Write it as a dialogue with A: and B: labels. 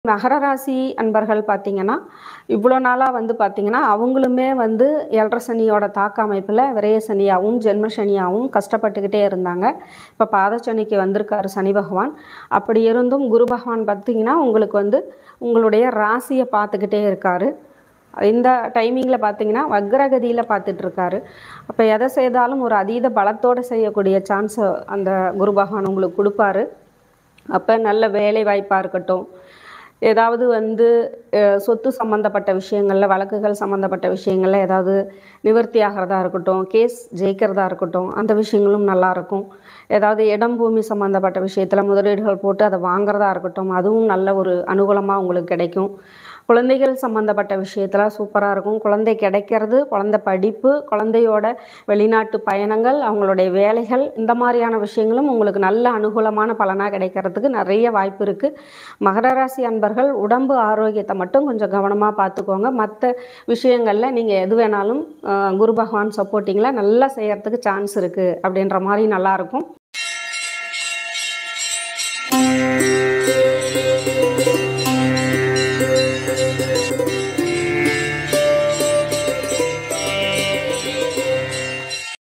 A: மகர ராசி அன்பர்கள் பார்த்தீங்கன்னா, இவ்வளோ நாளா வந்து பார்த்தீங்கன்னா, அவங்களுமே வந்து 7:30 சனியோட தாக்க அமைப்பில விரய சனியாவும், ஜென்ம சனியாவும் கஷ்டப்பட்டுக்கிட்டே இருந்தாங்க. இப்ப பாதச்சனிக்கு வந்திருக்காரு சனி பகவான். அப்படி இருந்தும் குரு பகவான் பார்த்தீங்கன்னா, உங்களுக்கு வந்து உங்களுடைய ராசிய பார்த்துக்கிட்டே இருக்காரு. இந்த டைமிங்கில பார்த்தீங்கன்னா, வக்ரகதியில பார்த்துட்ருக்காரு. அப்ப எத செய்தாலும் ஒரு அதீத பலத்தோட செய்யக்கூடிய சான்ஸ அந்த குரு பகவான் உங்களுக்கு குடுப்பாரு. அப்ப நல்ல வேலை வாய்ப்பா இருக்கட்டும், ஏதாவது வந்து சொத்து சம்மந்தப்பட்ட விஷயங்கள்ல, வழக்குகள் சம்மந்தப்பட்ட விஷயங்கள்ல ஏதாவது நிவர்த்தி ஆகிறதா இருக்கட்டும், கேஸ் ஜெயிக்கிறதா இருக்கட்டும், அந்த விஷயங்களும் நல்லாயிருக்கும். ஏதாவது இடம், பூமி சம்மந்தப்பட்ட விஷயத்துல முதலீடுகள் போட்டு அத வாங்குறதா இருக்கட்டும், அதுவும் நல்ல ஒரு அனுகூலமா உங்களுக்கு கிடைக்கும். குழந்தைகள் சம்மந்தப்பட்ட விஷயத்துல சூப்பரா இருக்கும். குழந்தை கிடைக்கிறது, குழந்தை படிப்பு, குழந்தையோட வெளிநாட்டு பயணங்கள், அவங்களுடைய வேலைகள், இந்த மாரியான விஷயங்களும் உங்களுக்கு நல்ல அனுகூலமான பலனா கிடைக்கிறதுக்கு நெறைய வாய்ப்பு இருக்கு. மகர ராசி அன்பர்கள் உடம்பு ஆரோக்கியத்தை மட்டும் கொஞ்சம் கவனமா பார்த்துக்கோங்க. மத்த விஷயங்கள்ல நீங்க எது வேணாலும் குரு பகவான் சப்போர்ட்டிங்ல நல்லா செய்யறதுக்கு சான்ஸ் இருக்கு அப்படின்ற மாரி நல்லாயிருக்கும்.